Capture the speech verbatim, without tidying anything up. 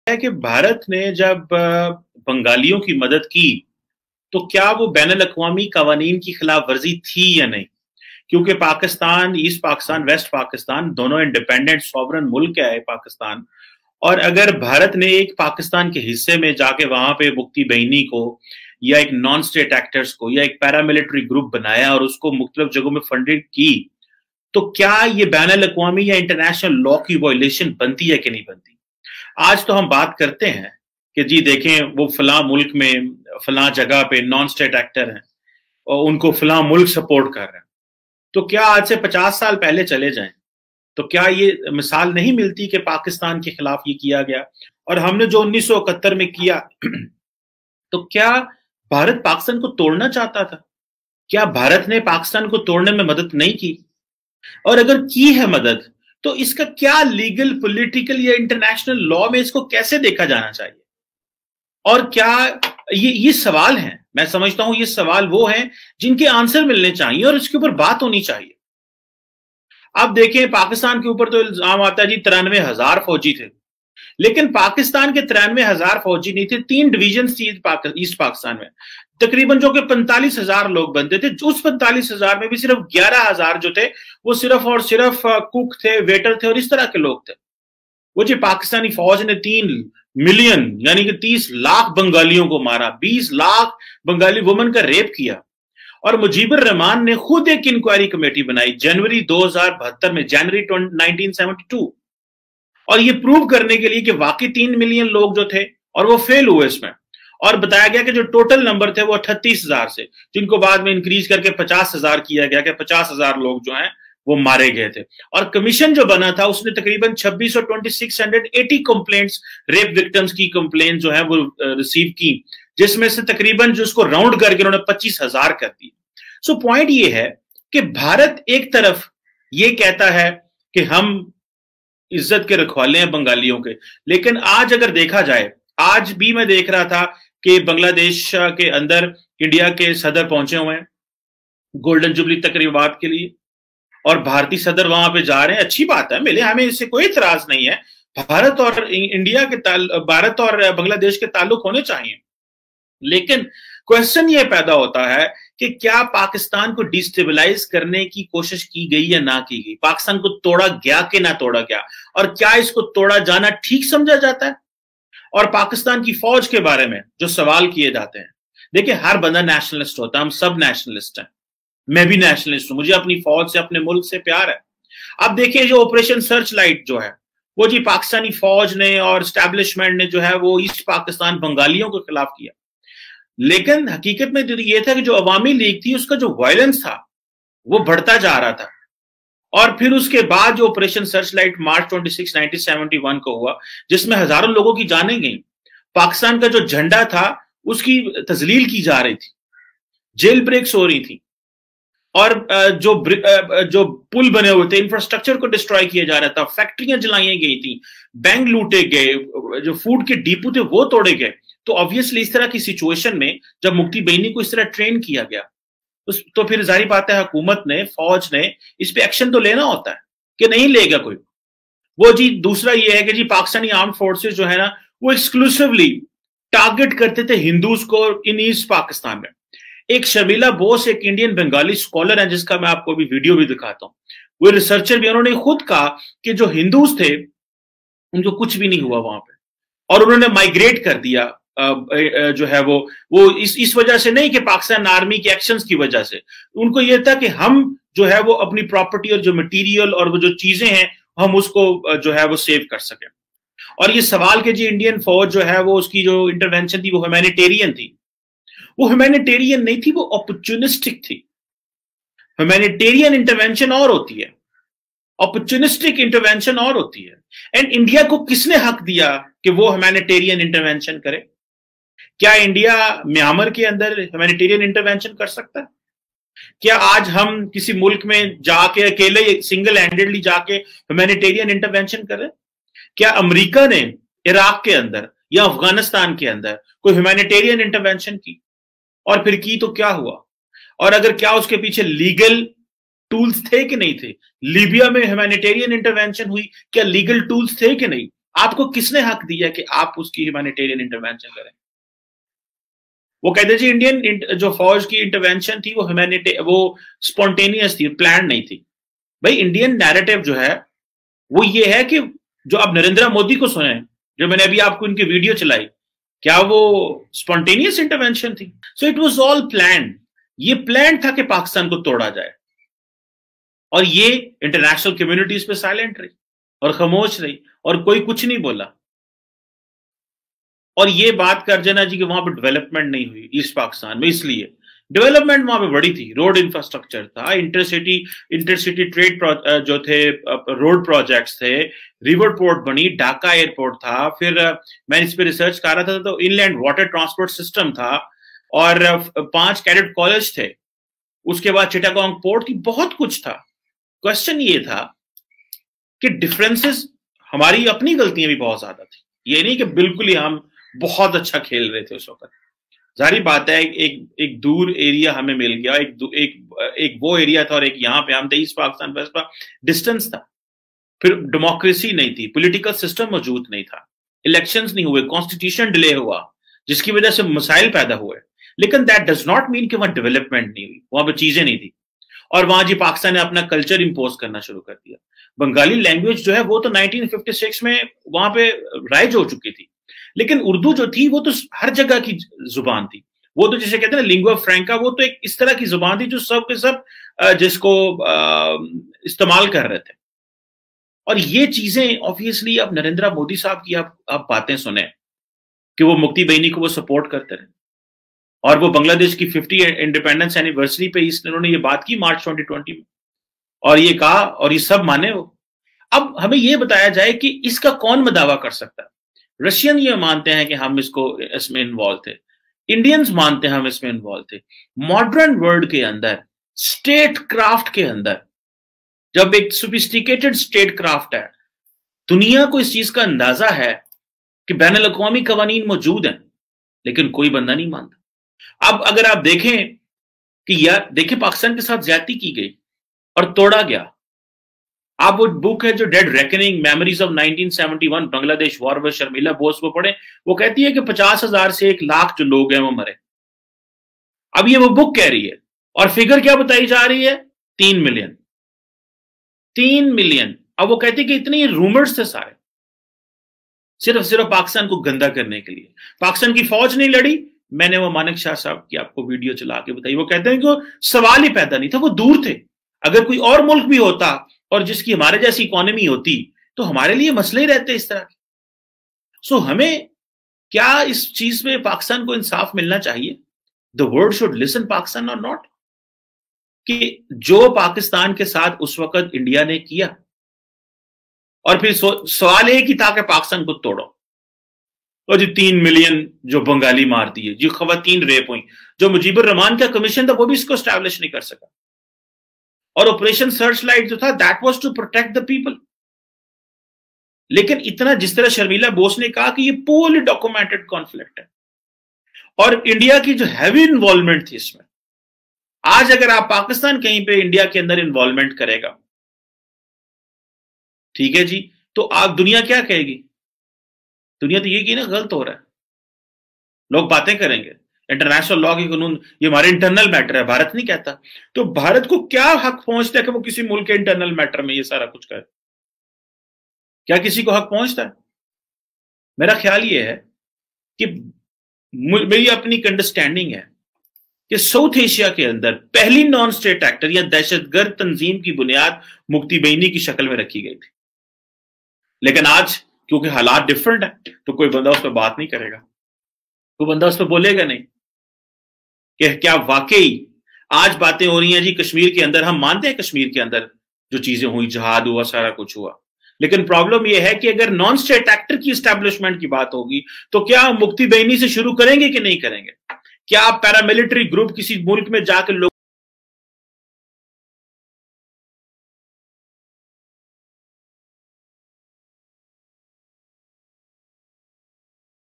है कि भारत ने जब बंगालियों की मदद की तो क्या वो बैनुल अक़वामी कवानीन की खिलाफ वर्जी थी या नहीं? क्योंकि पाकिस्तान, ईस्ट पाकिस्तान, वेस्ट पाकिस्तान दोनों इंडिपेंडेंट सॉवरन मुल्क है पाकिस्तान। और अगर भारत ने एक पाकिस्तान के हिस्से में जाके वहां पे मुक्ति बहिनी को या एक नॉन स्टेट एक्टर्स को या एक पैरामिलिट्री ग्रुप बनाया और उसको मुख्तलिफ जगहों में फंडिंग की, तो क्या ये बैनुल अक़वामी या इंटरनेशनल लॉ की वायलेशन बनती है कि नहीं बनती? आज तो हम बात करते हैं कि जी देखें वो फलां मुल्क में फलां जगह पे नॉन स्टेट एक्टर हैं और उनको फलां मुल्क सपोर्ट कर रहे हैं। तो क्या आज से पचास साल पहले चले जाएं तो क्या ये मिसाल नहीं मिलती कि पाकिस्तान के खिलाफ ये किया गया और हमने जो उन्नीस सौ इकहत्तर में किया तो क्या भारत पाकिस्तान को तोड़ना चाहता था? क्या भारत ने पाकिस्तान को तोड़ने में मदद नहीं की? और अगर की है मदद तो इसका क्या लीगल, पॉलिटिकल या इंटरनेशनल लॉ में इसको कैसे देखा जाना चाहिए? और क्या ये ये सवाल हैं, मैं समझता हूं ये सवाल वो हैं जिनके आंसर मिलने चाहिए और इसके ऊपर बात होनी चाहिए। अब देखें, पाकिस्तान के ऊपर तो इल्जाम आता है जी तिरानवे हजार फौजी थे, लेकिन पाकिस्तान के तिरानवे हजार फौजी नहीं थे, तीन डिवीजन थी ईस्ट पाकिस्तान में, तकरीबन जो कि पैंतालीस हजार लोग बनते थे। उस पैंतालीस हजार में भी सिर्फ ग्यारह हजार जो थे वो सिर्फ और सिर्फ कुक थे, वेटर थे और इस तरह के लोग थे। वो जी पाकिस्तानी फौज ने तीन मिलियन यानी कि तीस लाख बंगालियों को मारा, बीस लाख बंगाली वुमन का रेप किया। और मुजीबुर रहमान ने खुद एक इंक्वायरी कमेटी बनाई जनवरी दो हजार बहत्तर में, जनवरी उन्नीस सौ बहत्तर, और ये प्रूव करने के लिए कि वाकई तीन मिलियन लोग जो थे, और वो फेल हुए इसमें। और बताया गया कि जो टोटल नंबर थे वो अट्ठतीस हजार से, जिनको बाद में इंक्रीज करके पचास हजार किया गया कि पचास हजार लोग जो हैं वो मारे गए थे। और कमीशन जो बना था उसने तकरीबन छब्बीस सौ छब्बीस सौ अस्सी कंप्लेंट्स, रेप विक्टिम्स की कंप्लेंट जो है वो रिसीव की, जिसमें से तकरीबन जो उसको राउंड करके उन्होंने पच्चीस हजार कर दी। सो पॉइंट ये है कि भारत एक तरफ ये कहता है कि हम इज्जत के रखवाले हैं बंगालियों के, लेकिन आज अगर देखा जाए, आज भी मैं देख रहा था कि बांग्लादेश के अंदर इंडिया के सदर पहुंचे हुए हैं गोल्डन जुबली तकरीबात के लिए, और भारतीय सदर वहां पे जा रहे हैं। अच्छी बात है, मिले, हमें इससे कोई इतराज नहीं है। भारत और इंडिया के ताल भारत और बांग्लादेश के ताल्लुक होने चाहिए, लेकिन क्वेश्चन ये पैदा होता है कि क्या पाकिस्तान को डिस्टेबलाइज करने की कोशिश की गई या ना की गई? पाकिस्तान को तोड़ा गया कि ना तोड़ा गया? और क्या इसको तोड़ा जाना ठीक समझा जाता है? और पाकिस्तान की फौज के बारे में जो सवाल किए जाते हैं, देखिए हर बंदा नेशनलिस्ट होता है, हम सब नेशनलिस्ट हैं, मैं भी नेशनलिस्ट हूं, मुझे अपनी फौज से, अपने मुल्क से प्यार है। अब देखिए जो ऑपरेशन सर्च लाइट जो है वो जी पाकिस्तानी फौज ने और स्टैब्लिशमेंट ने जो है वो ईस्ट पाकिस्तान बंगालियों के खिलाफ किया, लेकिन हकीकत में तो ये था कि जो अवामी लीग थी उसका जो वायलेंस था वो बढ़ता जा रहा था। और फिर उसके बाद जो ऑपरेशन सर्च लाइट मार्च छब्बीस उन्नीस सौ इकहत्तर को हुआ, जिसमें हजारों लोगों की जानें गई, पाकिस्तान का जो झंडा था उसकी तजलील की जा रही थी, जेल ब्रेक्स हो रही थी, और जो जो पुल बने हुए थे, इंफ्रास्ट्रक्चर को डिस्ट्रॉय किया जा रहा था, फैक्ट्रियां जलाई गई थी, बैंक लूटे गए, जो फूड के डिपो थे वो तोड़े गए। तो ऑब्वियसली इस तरह की सिचुएशन में जब मुक्ति बहिनी को इस तरह ट्रेन किया गया तो फिर जाहिर बात है हुकूमत ने, फौज ने इस पे एक्शन तो लेना होता है कि नहीं लेगा कोई। वो जी दूसरा ये है कि जी पाकिस्तानी आर्म फोर्सेस जो है ना वो एक्सक्लूसिवली टारगेट करते थे हिंदूज को इन ईस्ट पाकिस्तान में। एक शर्मिला बोस, एक इंडियन बंगाली स्कॉलर है जिसका मैं आपको अभी वीडियो भी दिखाता हूं, वो रिसर्चर भी, उन्होंने खुद कहा कि जो हिंदूज थे उनको कुछ भी नहीं हुआ वहां पे, और उन्होंने माइग्रेट कर दिया जो है वो वो इस इस वजह से नहीं कि पाकिस्तान आर्मी के एक्शंस की वजह से, उनको ये था कि हम जो है वो अपनी प्रॉपर्टी और जो मटेरियल और वो जो चीजें हैं हम उसको जो है वो सेव कर सकें। और ये सवाल कि जी इंडियन फौज जो है वो उसकी जो इंटरवेंशन थी वो ह्यूमैनिटेरियन थी, वो ह्यूमैनिटेरियन नहीं थी, वो अपॉर्चुनिस्टिक थी। ह्यूमैनिटेरियन इंटरवेंशन और होती है, अपॉर्चुनिस्टिक इंटरवेंशन और होती है। एंड इंडिया को किसने हक दिया कि वो ह्यूमैनिटेरियन इंटरवेंशन करे? क्या इंडिया म्यांमार के अंदर ह्यूमैनिटेरियन इंटरवेंशन कर सकता है? क्या आज हम किसी मुल्क में जाके अकेले सिंगल हैंडेडली जाके ह्यूमैनिटेरियन इंटरवेंशन करें? क्या अमेरिका ने इराक के अंदर या अफगानिस्तान के अंदर कोई ह्यूमैनिटेरियन इंटरवेंशन की? और फिर की तो क्या हुआ? और अगर क्या उसके पीछे लीगल टूल्स थे कि नहीं थे? लीबिया में ह्यूमैनिटेरियन इंटरवेंशन हुई, क्या लीगल टूल्स थे कि नहीं? आपको किसने हक दिया कि आप उसकी ह्यूमैनिटेरियन इंटरवेंशन करें? वो कहते जी इंडियन जो फौज की इंटरवेंशन थी वो ह्यूमैनिटे वो स्पॉन्टेनियस थी, प्लान नहीं थी। भाई इंडियन नैरेटिव जो है वो ये है कि जो आप नरेंद्र मोदी को सुने, जो मैंने अभी आपको इनकी वीडियो चलाई, क्या वो स्पॉन्टेनियस इंटरवेंशन थी? So it was all plan. ये प्लान था कि पाकिस्तान को तोड़ा जाए, और ये इंटरनेशनल कम्युनिटीज पे साइलेंट रही और खामोश रही और कोई कुछ नहीं बोला। और ये बात कर देना जी कि वहां पर डेवलपमेंट नहीं हुई ईस्ट पाकिस्तान में, इसलिए डेवलपमेंट वहां पे बड़ी थी। रोड इंफ्रास्ट्रक्चर था, इंटरसिटी इंटरसिटी ट्रेड जो थे, रोड प्रोजेक्ट्स थे, रिवर पोर्ट बनी, ढाका एयरपोर्ट था, फिर मैं इस पे रिसर्च कर रहा था तो इनलैंड वाटर ट्रांसपोर्ट सिस्टम था, और पांच कैडेट कॉलेज थे, उसके बाद चिटागोंग पोर्ट की, बहुत कुछ था। क्वेश्चन ये था कि डिफरेंसेस, हमारी अपनी गलतियां भी बहुत ज्यादा थी। ये नहीं कि बिल्कुल ही हम बहुत अच्छा खेल रहे थे उस वक्त। जारी बात है एक एक दूर एरिया हमें मिल गया, एक एक एक वो एरिया था और एक यहाँ पे हम थे, east Pakistan west Pakistan, distance था। फिर डेमोक्रेसी नहीं थी, पॉलिटिकल सिस्टम मौजूद नहीं था, इलेक्शंस नहीं हुए, कॉन्स्टिट्यूशन डिले हुआ जिसकी वजह से मसाइल पैदा हुए। लेकिन दैट डज नॉट मीन कि वहां डेवलपमेंट नहीं हुई, वहां पर चीजें नहीं थी। और वहां जी पाकिस्तान ने अपना कल्चर इंपोज करना शुरू कर दिया। बंगाली लैंग्वेज जो है वो तो नाइनटीन फिफ्टी सिक्स में वहां पे राइज हो चुकी थी, लेकिन उर्दू जो थी वो तो हर जगह की जुबान थी। वो तो जिसे कहते हैं ना लिंगुआ फ्रैंका, वो तो एक इस तरह की जुबान थी जो सब के सब जिसको इस्तेमाल कर रहे थे। और ये चीजें ऑब्वियसली अब नरेंद्र मोदी साहब की आप, आप बातें सुने कि वो मुक्ति बहनी को वो सपोर्ट करते रहे, और वो बांग्लादेश की फिफ्टी इंडिपेंडेंस एनिवर्सरी पे इन्होंने ये बात की मार्च ट्वेंटी ट्वेंटी में, और ये कहा और ये सब माने वो। अब हमें ये बताया जाए कि इसका कौन दावा कर सकता है? रशियन ये मानते हैं कि हम इसको इसमें इन्वॉल्व थे, इंडियंस मानते हैं हम इसमें इन्वॉल्व थे। मॉडर्न वर्ल्ड के अंदर, स्टेट क्राफ्ट के अंदर, जब एक सोफिस्टिकेटेड स्टेट क्राफ्ट है, दुनिया को इस चीज का अंदाजा है कि बैन अल-अक़वामी कवानीन मौजूद हैं, लेकिन कोई बंदा नहीं मानता। अब अगर आप देखें कि यार देखें पाकिस्तान के साथ ज्यादती की गई और तोड़ा गया। आप वो बुक है जो dead reckoning memories of nineteen seventy one Bangladesh war with Sharmila Bose को पढ़े, वो कहती है कि पचास हजार से एक लाख जो लोग हैं वो मरे। अब ये वो बुक कह रही है, और फिगर क्या बताई जा रही है? तीन मिलियन तीन मिलियन। अब वो कहती है कि इतने रूमर्स थे सारे, सिर्फ सिर्फ पाकिस्तान को गंदा करने के लिए। पाकिस्तान की फौज नहीं लड़ी। मैंने वो मानिक शाह साहब की आपको वीडियो चला के बताई, वो कहते हैं कि वो सवाल ही पैदा नहीं था, वो दूर थे। अगर कोई और मुल्क भी होता और जिसकी हमारे जैसी इकोनॉमी होती तो हमारे लिए मसले ही रहते इस तरह के। सो हमें क्या इस चीज में पाकिस्तान को इंसाफ मिलना चाहिए? The world should listen Pakistan और नॉट, कि जो पाकिस्तान के साथ उस वक्त इंडिया ने किया, और फिर सवाल एक ही था कि पाकिस्तान को तोड़ो। और जी तीन मिलियन जो बंगाली मार दिए, जो खवातीन रेप हुई, जो मुजीबुर रहमान का कमीशन था वो भी इसको स्टैब्लिश नहीं कर सका। और ऑपरेशन सर्च लाइट जो था that was to protect the people. लेकिन इतना जिस तरह शर्मिला बोस ने कहा कि ये पूरी डॉक्यूमेंटेड कॉन्फ्लिक्ट है, और इंडिया की जो हैवी इन्वॉल्वमेंट थी इसमें। आज अगर आप पाकिस्तान कहीं पे इंडिया के अंदर इन्वॉल्वमेंट करेगा, ठीक है जी, तो आप दुनिया क्या कहेगी? दुनिया तो ये की ना गलत हो रहा है, लोग बातें करेंगे। इंटरनेशनल लॉ के कानून ये हमारे इंटरनल मैटर है, भारत नहीं कहता। तो भारत को क्या हक पहुंचता है कि वो किसी मुल्क के इंटरनल मैटर में ये सारा कुछ करे? क्या किसी को हक पहुंचता है? मेरा ख्याल ये है कि मेरी अपनी अंडरस्टैंडिंग है कि साउथ एशिया के अंदर पहली नॉन स्टेट एक्टर या दहशतगर्द तंजीम की बुनियाद मुक्ति बहनी की शक्ल में रखी गई थी। लेकिन आज क्योंकि हालात डिफरेंट है तो कोई बंदा उस पर बात नहीं करेगा, कोई बंदा उस पर बोलेगा नहीं कि क्या वाकई आज बातें हो रही हैं जी कश्मीर के अंदर। हम मानते हैं कश्मीर के अंदर जो चीजें हुई, जहाद हुआ, सारा कुछ हुआ, लेकिन प्रॉब्लम यह है कि अगर नॉन स्टेट एक्टर की एस्टैब्लिशमेंट की बात होगी तो क्या मुक्ति बहनी से शुरू करेंगे कि नहीं करेंगे? क्या आप पैरामिलिट्री ग्रुप किसी मुल्क में जाकर